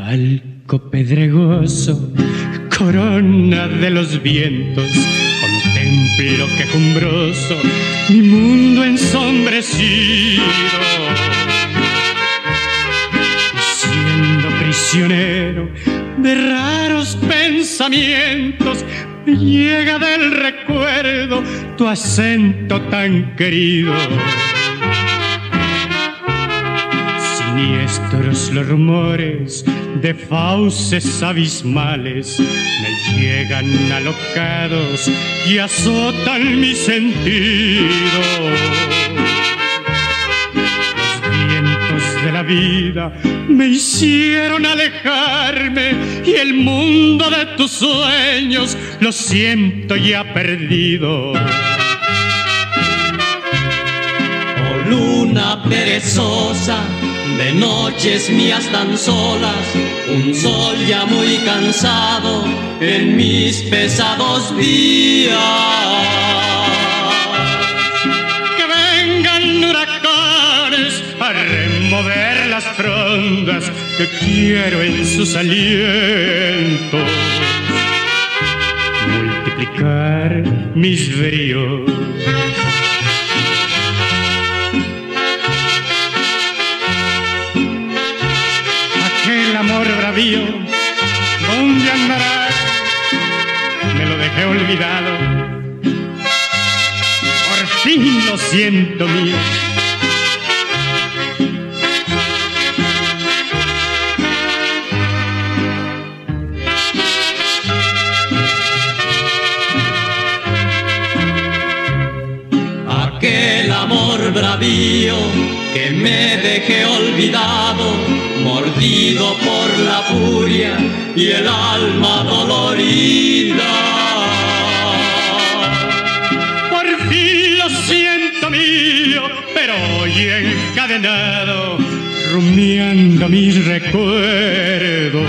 Palco pedregoso, corona de los vientos, contemplo quejumbroso mi mundo ensombrecido. Siendo prisionero de raros pensamientos, me llega del recuerdo tu acento tan querido. Siniestros los rumores de fauces abismales me llegan alocados y azotan mi sentido. Los vientos de la vida me hicieron alejarme y el mundo de tus sueños lo siento ya perdido. Oh luna perezosa, de noches mías tan solas, un sol ya muy cansado en mis pesados días. Que vengan huracanes a remover las frondas que quiero en sus alientos, multiplicar mis bríos. El amor bravío, ¿dónde andará? Me lo dejé olvidado, por fin lo siento mío. Aquel amor bravío que me dejé olvidado, mordido por la furia y el alma dolorida. Por fin lo siento mío, pero hoy encadenado, rumiando mis recuerdos,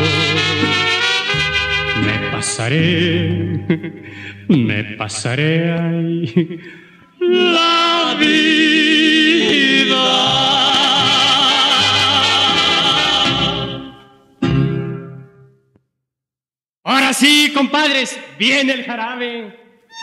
me pasaré ahí la vida. Ahora sí, compadres, viene el jarabe.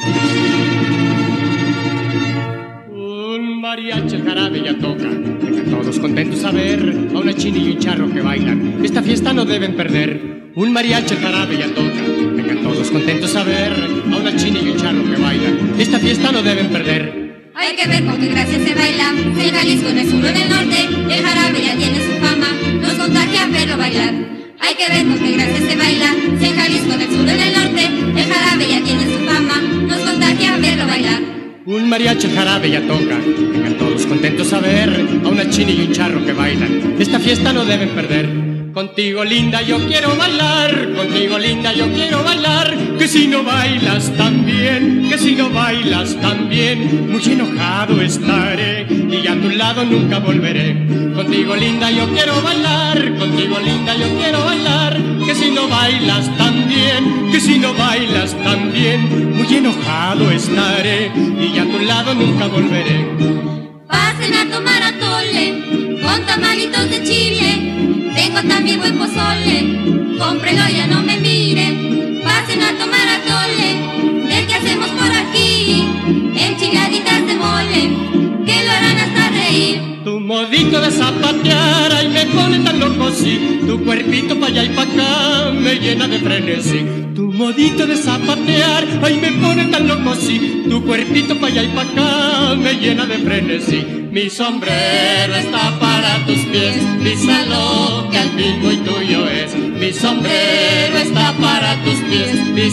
Un mariachi, el jarabe ya toca. Vengan todos contentos a ver a una china y un charro que bailan. Esta fiesta no deben perder. Un mariachi, el jarabe ya toca. Vengan todos contentos a ver a una china y un charro que bailan. Esta fiesta no deben perder. Hay que ver con qué gracia se baila. En Jalisco, en el sur, en el norte, el jarabe ya tiene su fama. Nos contagia verlo bailar. Hay que ver con qué gracia se baila. Si en Jalisco, en el sur, en el norte, el jarabe ya tiene su fama. Nos contagia verlo bailar. Un mariachi, el jarabe ya toca. Vengan todos contentos a ver a una china y un charro que bailan. Esta fiesta no deben perder. Contigo linda yo quiero bailar, contigo linda yo quiero bailar. Que si no bailas también, que si no bailas también, muy enojado estaré y a tu lado nunca volveré. Contigo linda yo quiero bailar, contigo linda yo quiero bailar. Que si no bailas también, que si no bailas también, muy enojado estaré y a tu lado nunca volveré. Pasen a tomar atole con tamalitos de chile. Tengo también buen pozole, cómprelo, ya no me miren. Pasen a tomar atole, del que hacemos por aquí, enchiladitas de mole, que lo harán hasta reír. Tu modito de zapatear, ay me pone tan loco, sí. Tu cuerpito pa' allá y pa' acá me llena de frenesí. Tu modito de zapatear, ay me pone tan loco, sí. Tu cuerpito pa' allá y pa' acá me llena de frenesí. Mi sombrero está para tus pies, písalo que al fin muy tuyo es. Mi sombrero está para tus pies,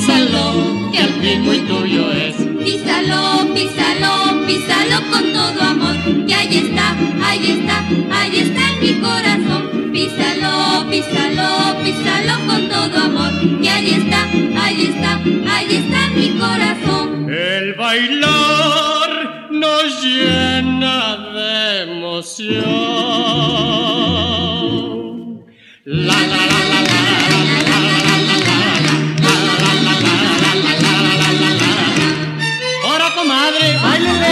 písalo que al fin muy tuyo es. Písalo, písalo, písalo con todo amor, que ahí está, ahí está, ahí está en mi corazón. Písalo, písalo, písalo con todo amor, que ahí está, ahí está, ahí está en mi corazón. El bailar nos llena de emoción. La la la la la. Comadre, báilele.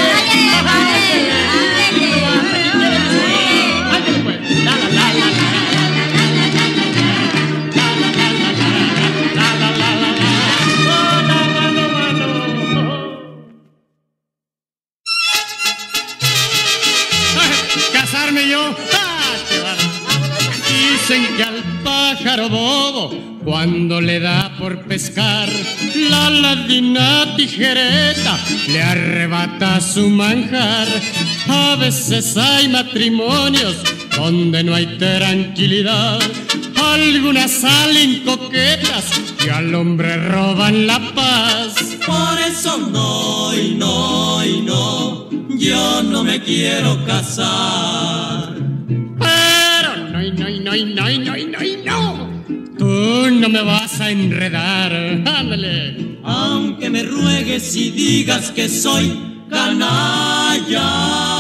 Dicen que al pájaro bobo, cuando le da por pescar, la ladina tijereta le arrebata su manjar. A veces hay matrimonios donde no hay tranquilidad. Algunas salen coquetas y al hombre roban la paz. Por eso no, y no, y no, yo no me quiero casar. Pero no, y no, y no, y no, y no, y no, y no. Tú no me vas a enredar, ándale. Aunque me ruegues y digas que soy canalla.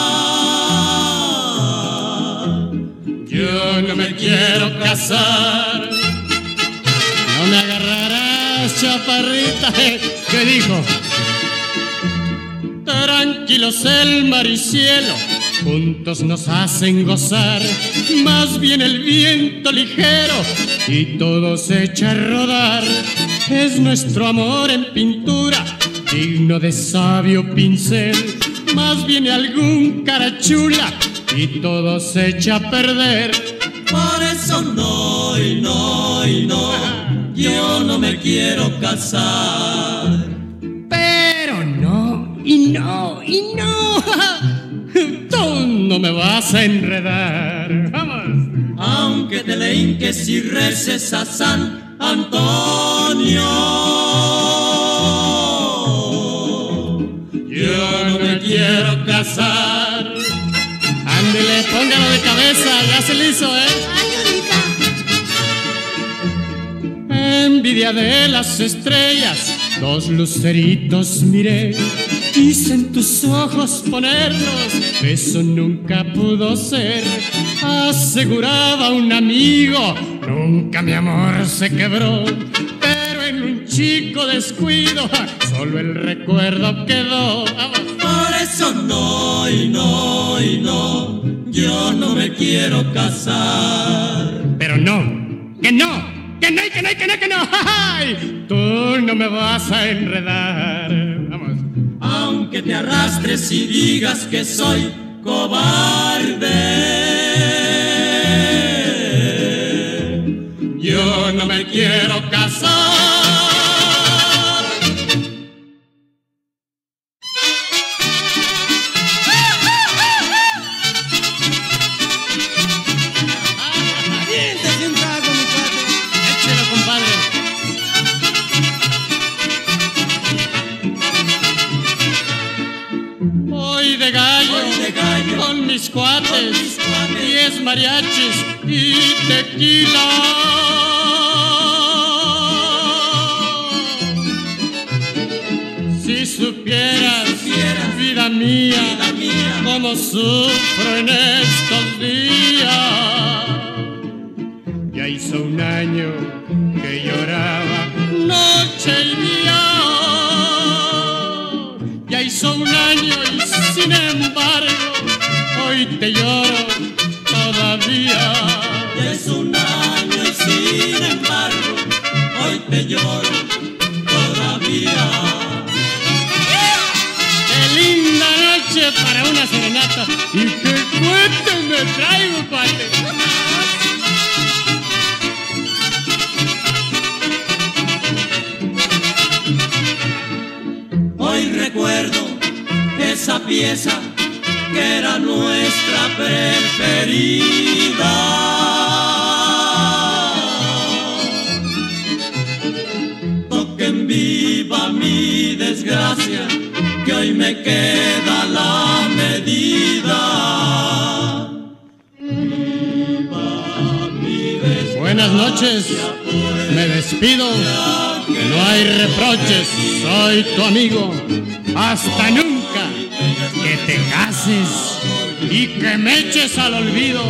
Yo no me quiero casar. No me agarrarás, chaparrita. ¿Qué dijo? Tranquilos el mar y cielo, juntos nos hacen gozar. Más bien el viento ligero y todo se echa a rodar. Es nuestro amor en pintura, digno de sabio pincel. Más viene algún carachula y todo se echa a perder. Por eso no, y no, y no, yo no me quiero casar. Pero no, y no, y no. Tú no me vas a enredar. Vamos. Aunque te le hinques y reces a San Antonio, yo no me quiero casar. Ándele, póngalo de cabeza, ya se le hizo, Envidia de las estrellas, dos luceritos miré. Quise en tus ojos ponerlos, eso nunca pudo ser. Aseguraba un amigo, nunca mi amor se quebró. Pero en un chico descuido, solo el recuerdo quedó. Vamos. por eso no, y no, y no, yo no me quiero casar. Pero no, que no. Que no, que no, que no, que no. ¡Ay! Tú no me vas a enredar. Vamos. Aunque te arrastres y digas que soy cobarde, yo no me quiero casar. De gallo, con mis cuates, 10 mariachis y tequila. Si supieras, vida mía, cómo sufro en estos días. Ya hizo un año que lloraba noche y día. Ya hizo un año y sin embargo hoy te lloro todavía. Ya es un año y sin embargo hoy te lloro todavía. Qué linda noche para una serenata y qué cuentos me traigo, cuate. Hoy recuerdo esa pieza que era nuestra preferida. Toquen viva mi desgracia, que hoy me queda la medida. Viva mi desgracia. Buenas noches, me despido. No hay reproches, soy tu amigo. Hasta nunca, que te cases y que me eches al olvido.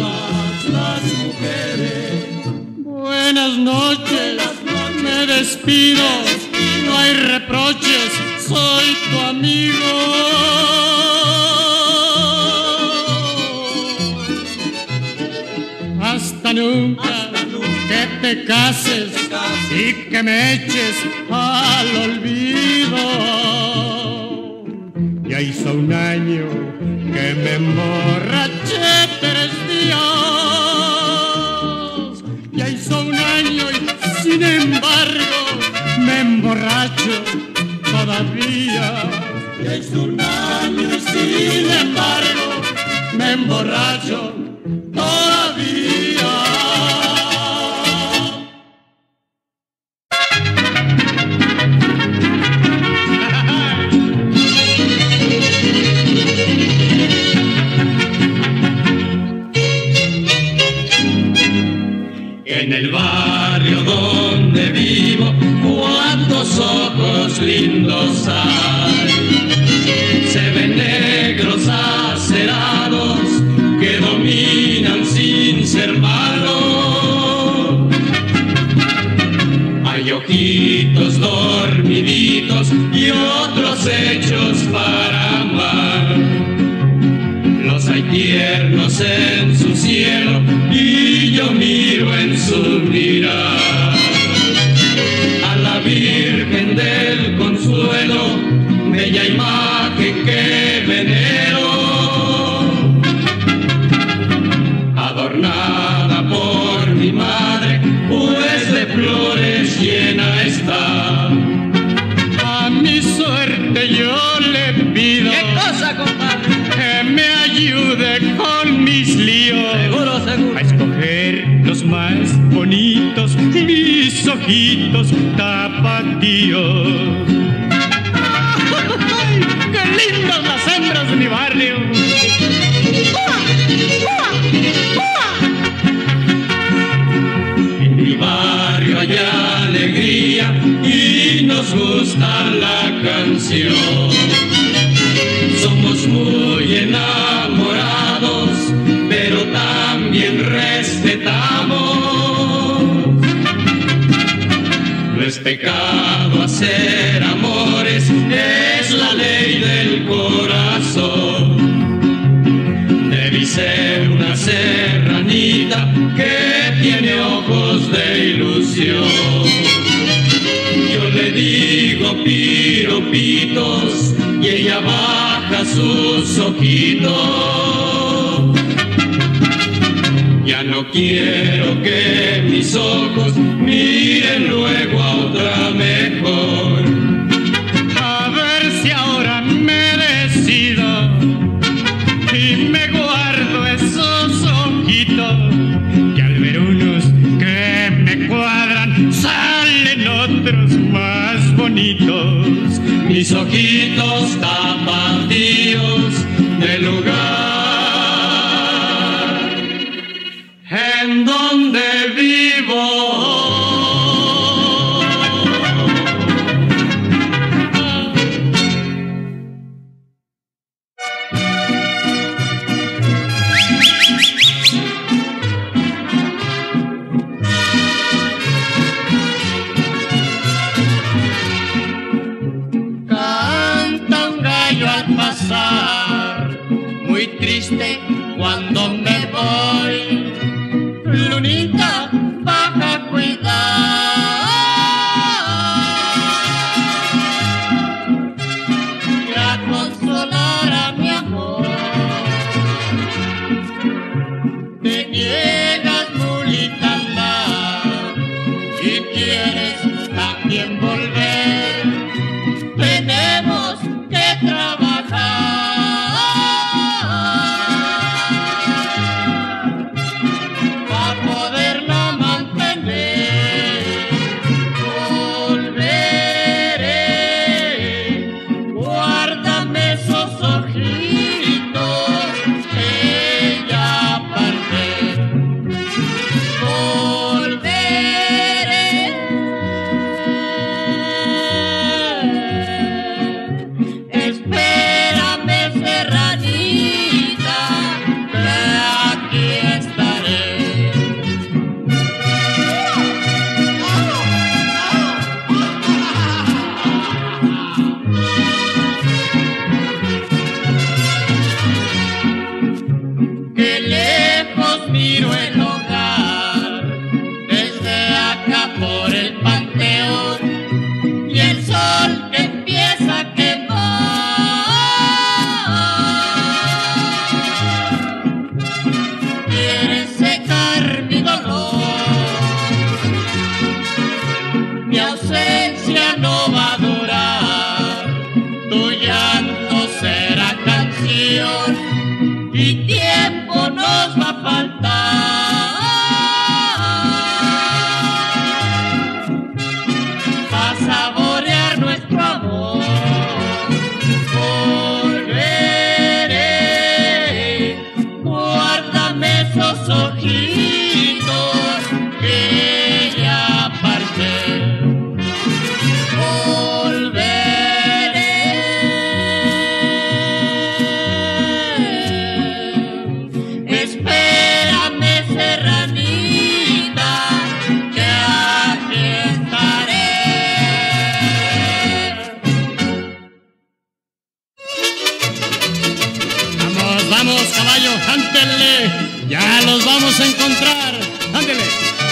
Buenas noches, me despido. No hay reproches, soy tu amigo. Hasta nunca, que te cases y que me eches al olvido. Ya hizo un año que me emborraché 3 días. me emborracho todavía. En el barrio donde vivo, cuántos ojos lindos hay. Se ven negros acerados que dominan sin ser malos. Hay ojitos dormiditos y otros hechos para amar. Los hay tiernos en su cielo y yo miro en su mirar a la Virgen del Consuelo, bella imagen que venero, adornada por mi madre, pues de flores llena está. A mi suerte yo le pido. ¿Qué cosa, compadre? Que me ayude con mis líos. Seguro, seguro. A escoger los más bonitos, mis ojitos tapatíos. ¡Ay, qué lindas las hembras de mi barrio! En mi barrio hay alegría y nos gusta la canción. Somos muy enamorados, pero también respetamos. No es pecado hacer amores, es la ley del corazón. Debí ser una serranita que tiene ojos de ilusión. Yo le digo piropitos y ella baja sus ojitos. Ya no quiero que mis ojos miren luego a otra mejor. A ver si ahora me decido y me guardo esos ojitos, que al ver unos que me cuadran salen otros más bonitos. Mis ojitos tapatíos del lugar en donde vivo. Muy triste cuando me voy, lunita baja cuidar, y a consolar a mi amor. Te niegas, mulita, andar y quieres también volver. Tenemos que trabajar para poderla mantener. Volveré, guárdame esos ojitos, ella parte. vamos a encontrar. Ándele.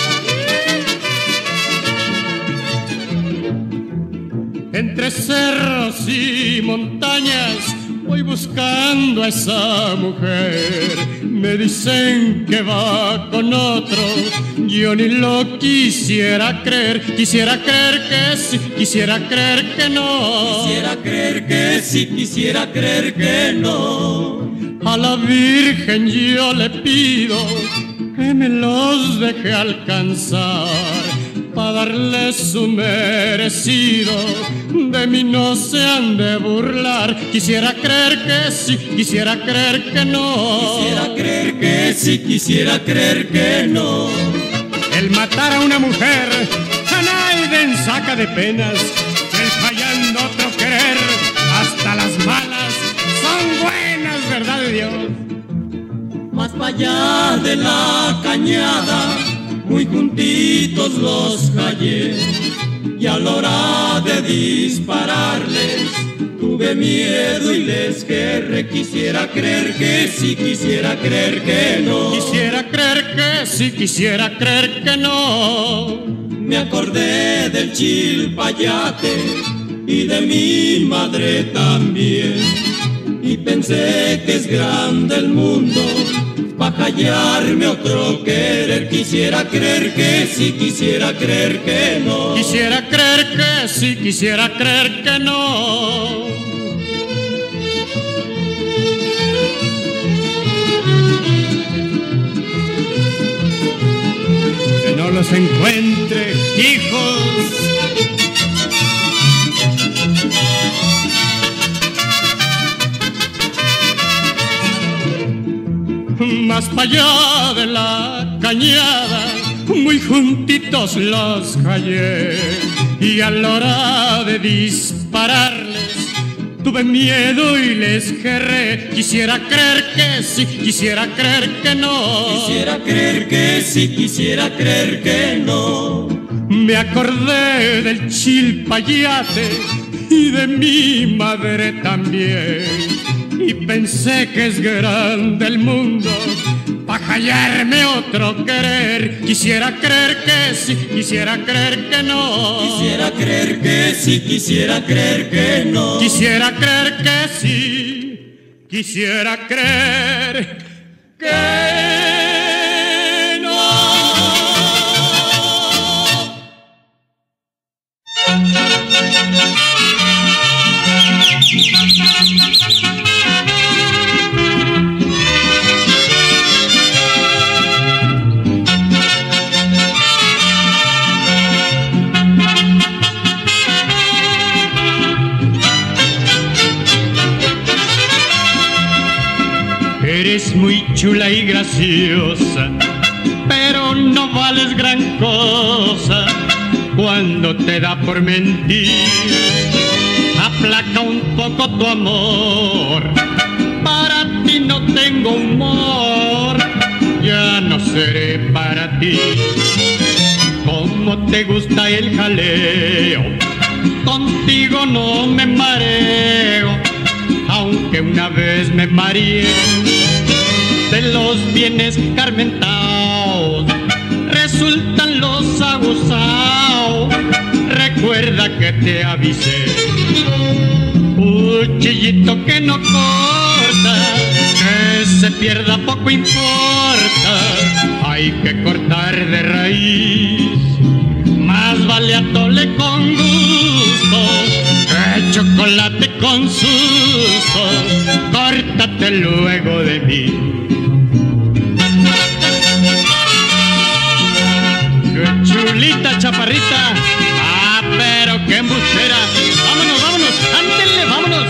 Entre cerros y montañas voy buscando a esa mujer. Me dicen que va con otro, yo ni lo quisiera creer. Quisiera creer que sí, quisiera creer que no. Quisiera creer que sí, quisiera creer que no. A la Virgen yo le pido que me los deje alcanzar, para darle su merecido, de mí no se han de burlar. Quisiera creer que sí, quisiera creer que no. Quisiera creer que sí, quisiera creer que no. El matar a una mujer a nadie saca de penas. El fallando otro querer, hasta las malas son buenas, verdad de Dios. Más para allá de la cañada, muy juntitos los hallé, y a la hora de dispararles tuve miedo y les querré. Quisiera creer que sí, quisiera creer que no. Quisiera creer que sí, quisiera creer que no. Me acordé del chilpayate y de mi madre también, y pensé que es grande el mundo pa' hallarme otro querer. Quisiera creer que sí, quisiera creer que no. Quisiera creer que sí, quisiera creer que no. Que no los encuentre, hijos. Más para allá de la cañada, muy juntitos los hallé, y a la hora de dispararles tuve miedo y les querré. Quisiera creer que sí, quisiera creer que no. Quisiera creer que sí, quisiera creer que no. Me acordé del chilpayate y de mi madre también, y pensé que es grande el mundo pa' hallarme otro querer. Quisiera creer que sí, quisiera creer que no. Quisiera creer que sí, quisiera creer que no. Quisiera creer que sí, quisiera creer que no. Eres muy chula y graciosa, pero no vales gran cosa cuando te da por mentir. Aplaca un poco tu amor, para ti no tengo humor, ya no seré para ti. Como te gusta el jaleo, contigo no me mareo, aunque una vez me mareé de los bienes carmentados, resultan los abusados. Recuerda que te avisé, cuchillito que no corta, que se pierda poco importa, hay que cortar de raíz. Más vale atole con gusto que chocolate con susto, córtate luego de mí. ¡Qué chulita, chaparrita! ¡Ah, pero qué embustera! ¡Vámonos, vámonos! ¡Ándenle, vámonos!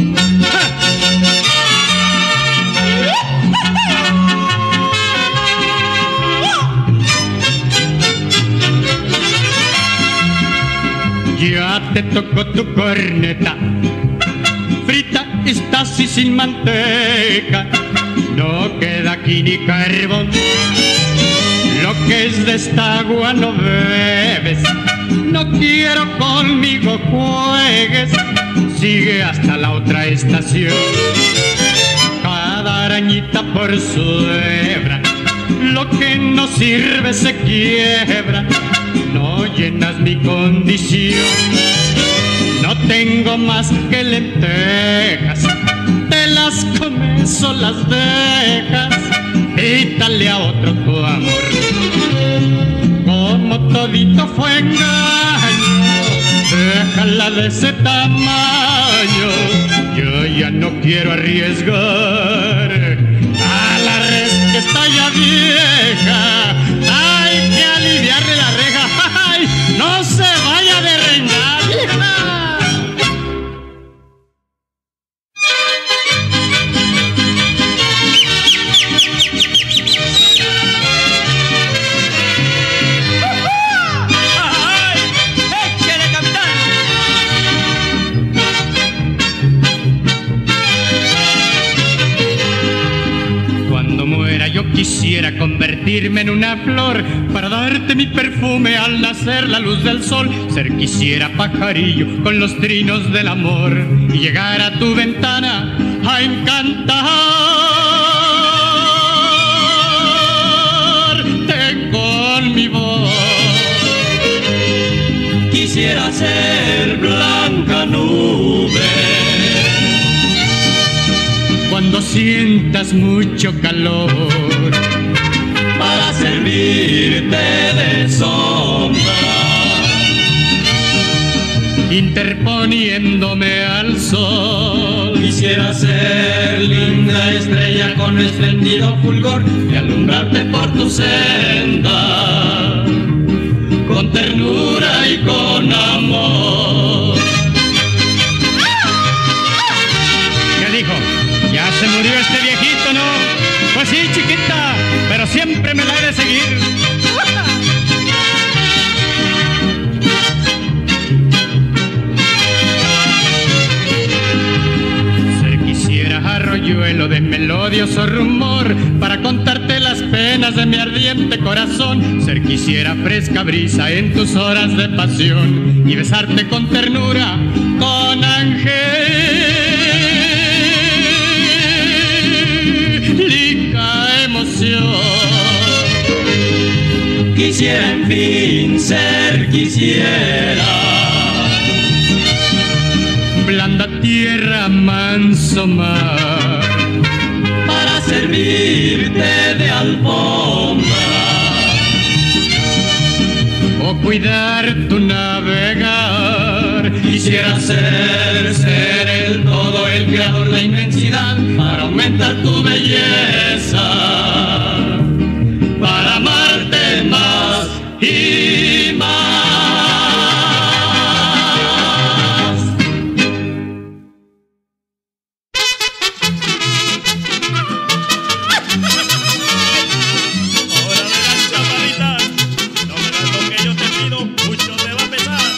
Ya te tocó tu corneta, frita estás y sin manteca, no queda aquí ni carbón. Lo que es de esta agua no bebes, no quiero conmigo juegues, sigue hasta la otra estación. Cada arañita por su hebra Lo que no sirve se quiebra, no llenas mi condición. No tengo más que lentejas, te las comes o las dejas, quítale a otro tu amor. Como todito fue engaño, déjala de ese tamaño. Yo ya no quiero arriesgar a la res que está ya vieja. Hay que aliviarle la reja. ¡Ay! ¡No se vaya a derrengar, vieja! Yo quisiera convertirme en una flor para darte mi perfume al nacer la luz del sol. Ser quisiera pajarillo con los trinos del amor y llegar a tu ventana a encantarte con mi voz. Quisiera ser blanca nube cuando sientas mucho calor, para servirte de sombra, interponiéndome al sol. Quisiera ser linda estrella con espléndido fulgor y alumbrarte por tu senda, con ternura y con amor. ¿Qué dijo? ¿Ya se murió este viejito, no? Pues sí, chiquita, pero siempre me la he de seguir. Ser quisiera arroyuelo de melodioso rumor para contarte las penas de mi ardiente corazón. Ser quisiera fresca brisa en tus horas de pasión y besarte con ternura, con emoción. Quisiera en fin ser quisiera, blanda tierra, manso mar, para servirte de alfombra o cuidar tu navegar. Quisiera ser el todo, el creador, la inmensidad, para aumentar tu belleza, para amarte más y más. Ahora verás, chaparrita, no me das lo que yo te pido, mucho te va a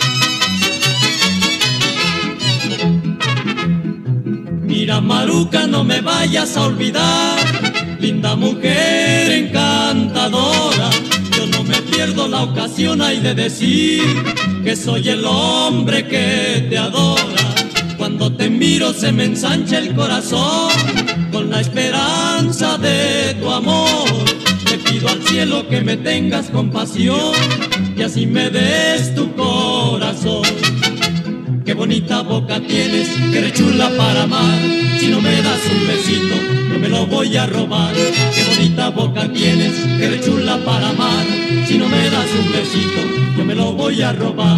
pesar. Mira, Maruca, no me vayas a olvidar, linda mujer encantadora. Yo no me pierdo la ocasión, hay de decir que soy el hombre que te adora. Cuando te miro se me ensancha el corazón con la esperanza de tu amor. Te pido al cielo que me tengas compasión y así me des tu corazón. Qué bonita boca tienes, que eres chula para amar. Si no me das un besito, no me lo voy a robar. Qué bonita boca tienes, que eres chula para amar. Si no me das un besito, yo me lo voy a robar.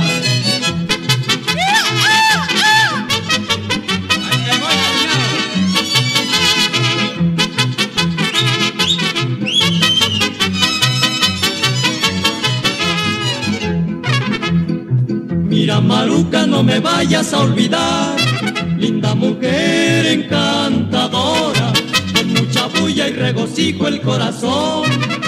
Mira, Maruca, no me vayas a olvidar, linda mujer encantadora, con mucha bulla y regocijo el corazón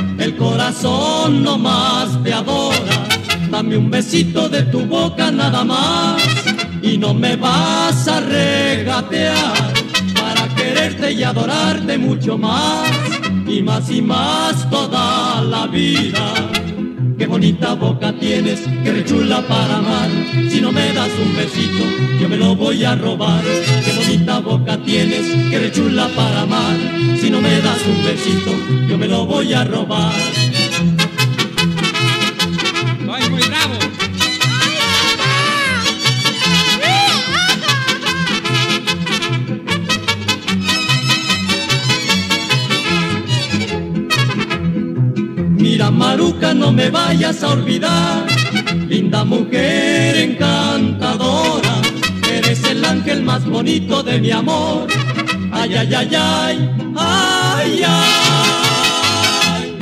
no más te adora. Dame un besito de tu boca nada más y no me vas a regatear, para quererte y adorarte mucho más y más toda la vida. Qué bonita boca tienes, qué rechula para amar. Si no me das un besito, yo me lo voy a robar. Qué bonita boca tienes, qué rechula para amar. Si no me das un besito, yo me lo voy a robar. Soy muy bravo. Mira, Maruca, no me vayas a olvidar, linda mujer encantadora, eres el ángel más bonito de mi amor. Ay, ay, ay, ay, ay, ay.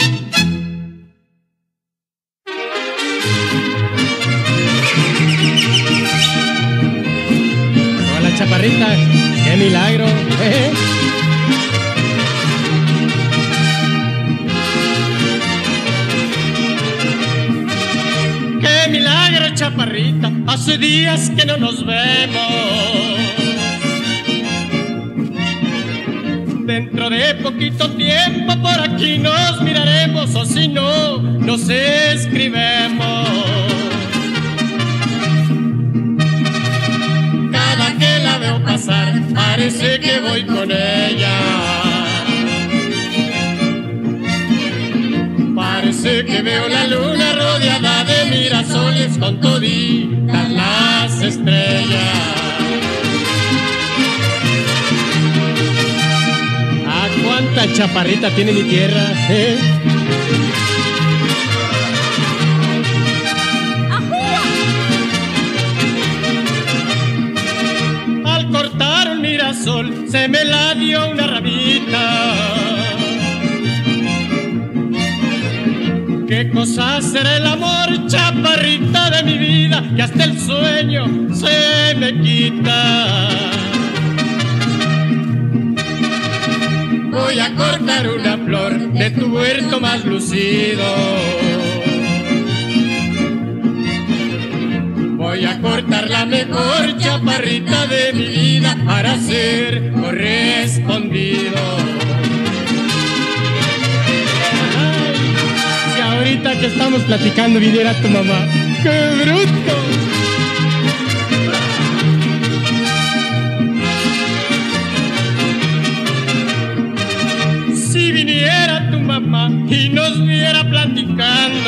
Hola, chaparrita, qué milagro. Qué milagro, chaparrita, hace días que no nos vemos. Dentro de poquito tiempo por aquí nos miraremos, o si no, nos escribemos. Cada que la veo pasar, parece que voy con ella. Parece que veo la luna rodeada de mirasoles con toditas las estrellas. ¿Ah, cuánta chaparrita tiene mi tierra? Al cortar un mirasol se me la dio una ramita. ¿Qué cosa será el amor, chaparrita de mi vida, que hasta el sueño se me quita? Voy a cortar una flor de tu huerto más lucido. Voy a cortar la mejor, chaparrita de mi vida, para ser correspondido. Ahorita que estamos platicando viniera tu mamá. ¡Qué bruto! Si viniera tu mamá y nos viera platicando,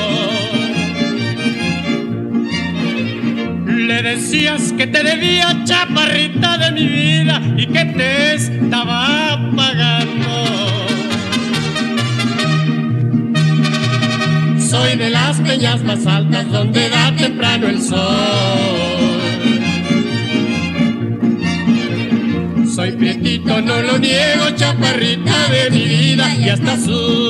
le decías que te debía, chaparrita de mi vida, y que te estaba pagando. Soy de las peñas más altas donde da temprano el sol. Soy prietito, no lo niego, chaparrita de mi vida, y hasta su